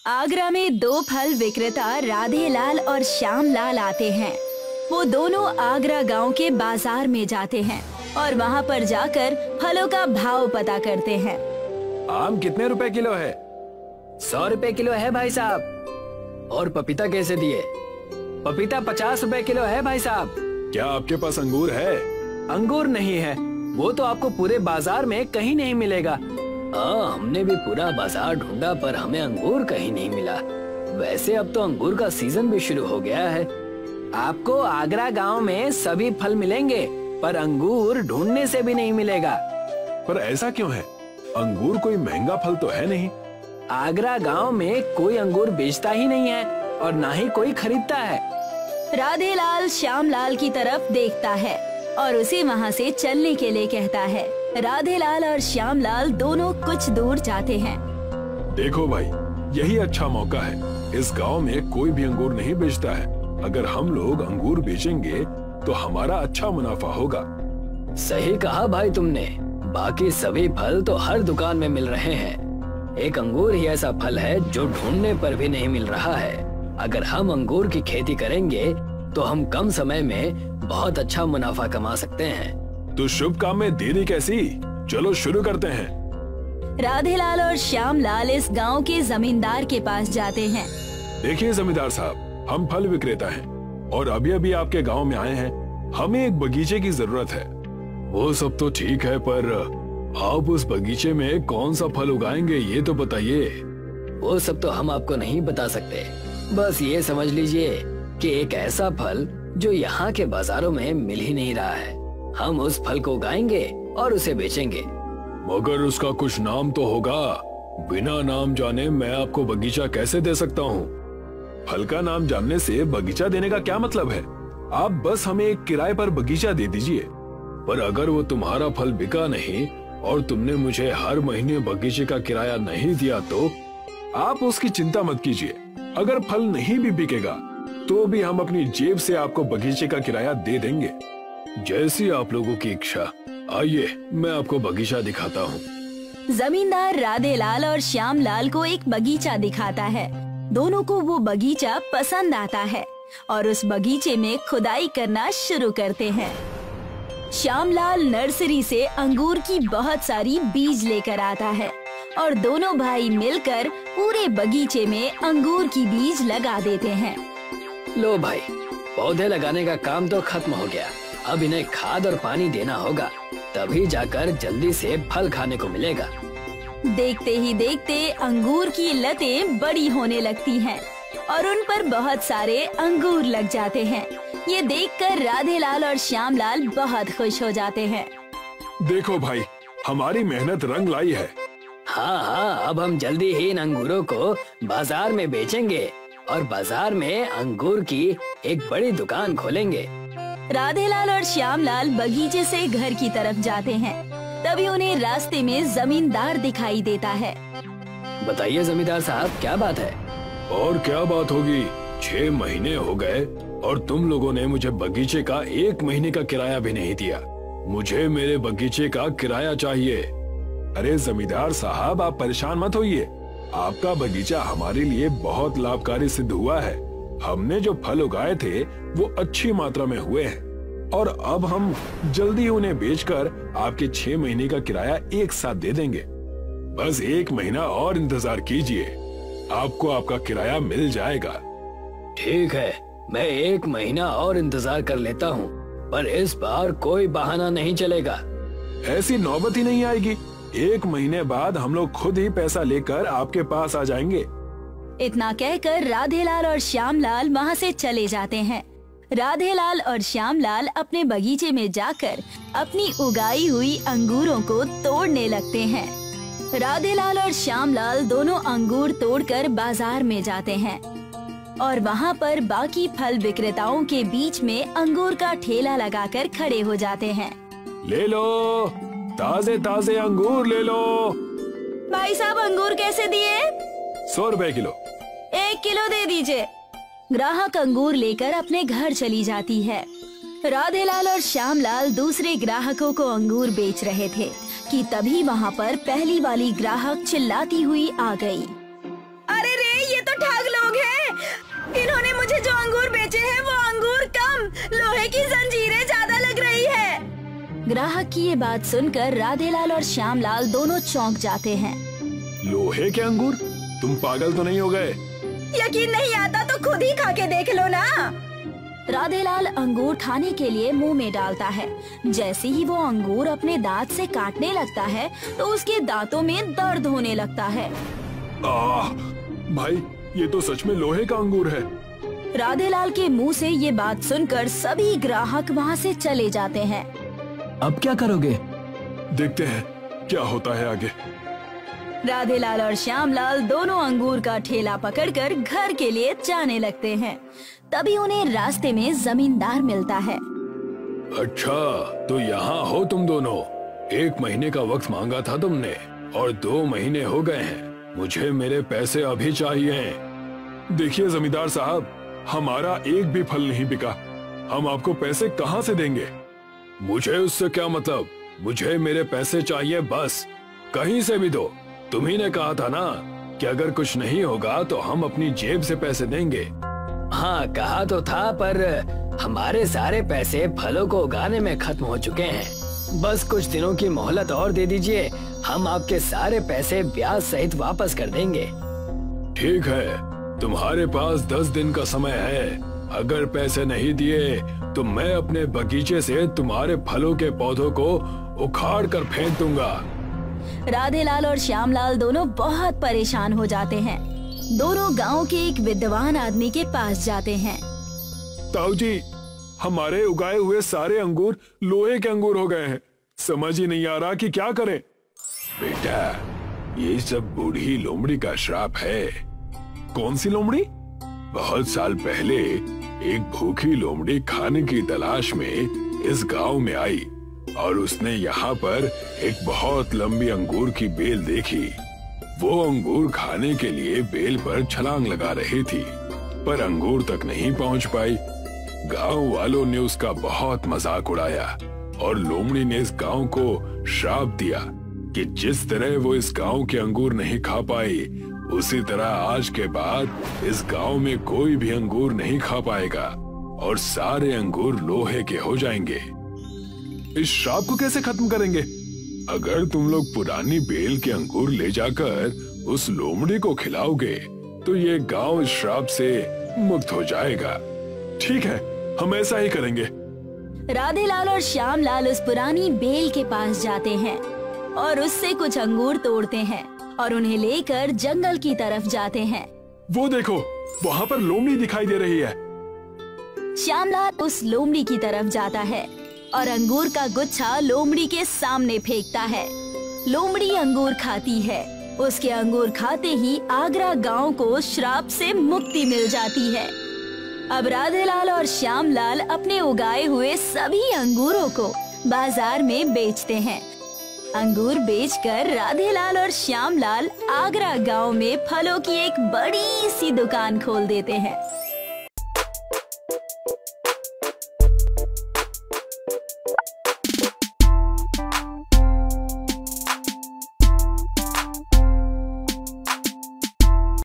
आगरा में दो फल विक्रेता राधे लाल और श्याम लाल आते हैं। वो दोनों आगरा गांव के बाजार में जाते हैं और वहां पर जाकर फलों का भाव पता करते हैं। आम कितने रुपए किलो है? 100 रुपए किलो है भाई साहब। और पपीता कैसे दिए? पपीता 50 रुपए किलो है भाई साहब। क्या आपके पास अंगूर है? अंगूर नहीं है, वो तो आपको पूरे बाजार में कहीं नहीं मिलेगा। हमने भी पूरा बाजार ढूंढा पर हमें अंगूर कहीं नहीं मिला। वैसे अब तो अंगूर का सीजन भी शुरू हो गया है। आपको आगरा गांव में सभी फल मिलेंगे पर अंगूर ढूंढने से भी नहीं मिलेगा। पर ऐसा क्यों है? अंगूर कोई महंगा फल तो है नहीं। आगरा गांव में कोई अंगूर बेचता ही नहीं है और ना ही कोई खरीदता है। राधे लाल श्याम लाल की तरफ देखता है और उसे वहाँ से चलने के लिए कहता है। राधे लाल और श्याम लाल दोनों कुछ दूर जाते हैं। देखो भाई, यही अच्छा मौका है। इस गांव में कोई भी अंगूर नहीं बेचता है। अगर हम लोग अंगूर बेचेंगे तो हमारा अच्छा मुनाफा होगा। सही कहा भाई तुमने। बाकी सभी फल तो हर दुकान में मिल रहे हैं। एक अंगूर ही ऐसा फल है जो ढूंढने पर भी नहीं मिल रहा है। अगर हम अंगूर की खेती करेंगे तो हम कम समय में बहुत अच्छा मुनाफा कमा सकते हैं। तो शुभ काम में देरी कैसी? चलो शुरू करते हैं। राधे लाल और श्याम लाल इस गांव के जमींदार के पास जाते हैं। देखिए जमींदार साहब, हम फल विक्रेता हैं और अभी अभी आपके गांव में आए हैं। हमें एक बगीचे की जरूरत है। वो सब तो ठीक है, पर आप उस बगीचे में कौन सा फल उगाएंगे ये तो बताइए। वो सब तो हम आपको नहीं बता सकते। बस ये समझ लीजिए कि एक ऐसा फल जो यहाँ के बाजारों में मिल ही नहीं रहा है। हम उस फल को उगाएंगे और उसे बेचेंगे। मगर उसका कुछ नाम तो होगा। बिना नाम जाने मैं आपको बगीचा कैसे दे सकता हूँ? फल का नाम जानने से बगीचा देने का क्या मतलब है? आप बस हमें एक किराए पर बगीचा दे दीजिए। पर अगर वो तुम्हारा फल बिका नहीं और तुमने मुझे हर महीने बगीचे का किराया नहीं दिया तो आप उसकी चिंता मत कीजिए। अगर फल नहीं भी बिकेगा तो भी हम अपनी जेब से आपको बगीचे का किराया दे देंगे। जैसी आप लोगों की इच्छा। आइए, मैं आपको बगीचा दिखाता हूँ। जमींदार राधे लाल और श्याम लाल को एक बगीचा दिखाता है। दोनों को वो बगीचा पसंद आता है और उस बगीचे में खुदाई करना शुरू करते हैं। श्याम लाल नर्सरी से अंगूर की बहुत सारी बीज लेकर आता है और दोनों भाई मिलकर पूरे बगीचे में अंगूर की बीज लगा देते हैं। लो भाई, पौधे लगाने का काम तो खत्म हो गया। अब इन्हें खाद और पानी देना होगा, तभी जाकर जल्दी से फल खाने को मिलेगा। देखते ही देखते अंगूर की लतें बड़ी होने लगती हैं और उन पर बहुत सारे अंगूर लग जाते हैं। ये देखकर राधे लाल और श्याम लाल बहुत खुश हो जाते हैं। देखो भाई, हमारी मेहनत रंग लाई है। हाँ, अब हम जल्दी ही इन अंगूरों को बाजार में बेचेंगे और बाजार में अंगूर की एक बड़ी दुकान खोलेंगे। राधे लाल और श्याम लाल बगीचे से घर की तरफ जाते हैं। तभी उन्हें रास्ते में जमींदार दिखाई देता है। बताइए जमींदार साहब, क्या बात है? और क्या बात होगी? 6 महीने हो गए और तुम लोगों ने मुझे बगीचे का 1 महीने का किराया भी नहीं दिया। मुझे मेरे बगीचे का किराया चाहिए। अरे जमींदार साहब, आप परेशान मत होइए। आपका बगीचा हमारे लिए बहुत लाभकारी सिद्ध हुआ है। हमने जो फल उगाए थे वो अच्छी मात्रा में हुए हैं और अब हम जल्दी उन्हें बेचकर आपके 6 महीने का किराया एक साथ दे देंगे। बस 1 महीना और इंतजार कीजिए, आपको आपका किराया मिल जाएगा। ठीक है, मैं 1 महीना और इंतजार कर लेता हूँ, पर इस बार कोई बहाना नहीं चलेगा। ऐसी नौबत ही नहीं आएगी। 1 महीने बाद हम लोग खुद ही पैसा लेकर आपके पास आ जाएंगे। इतना कहकर राधे लाल और श्याम लाल वहाँ से चले जाते हैं। राधे लाल और श्याम लाल अपने बगीचे में जाकर अपनी उगाई हुई अंगूरों को तोड़ने लगते हैं। राधे लाल और श्याम लाल दोनों अंगूर तोड़कर बाजार में जाते हैं और वहाँ पर बाकी फल विक्रेताओं के बीच में अंगूर का ठेला लगाकर खड़े हो जाते हैं। ले लो, ताजे ताजे अंगूर ले लो। भाई साहब, अंगूर कैसे दिए? 100 रुपए किलो। 1 किलो दे दीजिए। ग्राहक अंगूर लेकर अपने घर चली जाती है। राधे लाल और श्याम लाल दूसरे ग्राहकों को अंगूर बेच रहे थे कि तभी वहाँ पर पहली वाली ग्राहक चिल्लाती हुई आ गई। अरे रे, ये मुझे जो अंगूर बेचे हैं वो अंगूर कम, लोहे की जंजीरें ज्यादा लग रही है। ग्राहक की ये बात सुनकर राधेलाल और श्यामलाल दोनों चौंक जाते हैं। लोहे के अंगूर? तुम पागल तो नहीं हो गए? यकीन नहीं आता तो खुद ही खा के देख लो ना। राधेलाल अंगूर खाने के लिए मुंह में डालता है। जैसे ही वो अंगूर अपने दांत से काटने लगता है तो उसके दांतों में दर्द होने लगता है। भाई, ये तो सच में लोहे का अंगूर है। राधेलाल के मुंह से ये बात सुनकर सभी ग्राहक वहाँ से चले जाते हैं। अब क्या करोगे? देखते हैं क्या होता है आगे। राधेलाल और श्यामलाल दोनों अंगूर का ठेला पकड़कर घर के लिए जाने लगते हैं। तभी उन्हें रास्ते में जमींदार मिलता है। अच्छा, तो यहाँ हो तुम दोनों। 1 महीने का वक्त मांगा था तुमने और 2 महीने हो गए हैं। मुझे मेरे पैसे अभी चाहिए। देखिए जमींदार साहब, हमारा एक भी फल नहीं बिका। हम आपको पैसे कहाँ से देंगे? मुझे उससे क्या मतलब, मुझे मेरे पैसे चाहिए बस। कहीं से भी दो। तुम्ही ने कहा था ना कि अगर कुछ नहीं होगा तो हम अपनी जेब से पैसे देंगे। हाँ, कहा तो था, पर हमारे सारे पैसे फलों को उगाने में खत्म हो चुके हैं। बस कुछ दिनों की मोहलत और दे दीजिए, हम आपके सारे पैसे ब्याज सहित वापस कर देंगे। ठीक है, तुम्हारे पास 10 दिन का समय है। अगर पैसे नहीं दिए तो मैं अपने बगीचे से तुम्हारे फलों के पौधों को उखाड़ कर फेंक दूंगा। राधेलाल और श्यामलाल दोनों बहुत परेशान हो जाते हैं। दोनों गांव के एक विद्वान आदमी के पास जाते हैं। ताऊ जी, हमारे उगाए हुए सारे अंगूर लोहे के अंगूर हो गए हैं। समझ ही नहीं आ रहा कि क्या करें। बेटा, ये सब बूढ़ी लोमड़ी का श्राप है। कौन सी लोमड़ी? बहुत साल पहले एक भूखी लोमड़ी खाने की तलाश में इस गांव में आई और उसने यहाँ पर एक बहुत लंबी अंगूर की बेल देखी। वो अंगूर खाने के लिए बेल पर छलांग लगा रही थी, पर अंगूर तक नहीं पहुँच पाई। गांव वालों ने उसका बहुत मजाक उड़ाया और लोमड़ी ने इस गांव को श्राप दिया कि जिस तरह वो इस गांव के अंगूर नहीं खा पाई, उसी तरह आज के बाद इस गांव में कोई भी अंगूर नहीं खा पाएगा और सारे अंगूर लोहे के हो जाएंगे। इस श्राप को कैसे खत्म करेंगे? अगर तुम लोग पुरानी बेल के अंगूर ले जाकर उस लोमड़ी को खिलाओगे तो ये गांव इस श्राप से मुक्त हो जाएगा। ठीक है, हम ऐसा ही करेंगे। राधेलाल और श्यामलाल उस पुरानी बेल के पास जाते हैं और उससे कुछ अंगूर तोड़ते हैं और उन्हें लेकर जंगल की तरफ जाते हैं। वो देखो, वहाँ पर लोमड़ी दिखाई दे रही है। श्यामलाल उस लोमड़ी की तरफ जाता है और अंगूर का गुच्छा लोमड़ी के सामने फेंकता है। लोमड़ी अंगूर खाती है। उसके अंगूर खाते ही आगरा गांव को श्राप से मुक्ति मिल जाती है। अब राधेलाल और श्यामलाल अपने उगाए हुए सभी अंगूरों को बाजार में बेचते हैं। अंगूर बेचकर राधेलाल और श्यामलाल आगरा गांव में फलों की एक बड़ी सी दुकान खोल देते हैं।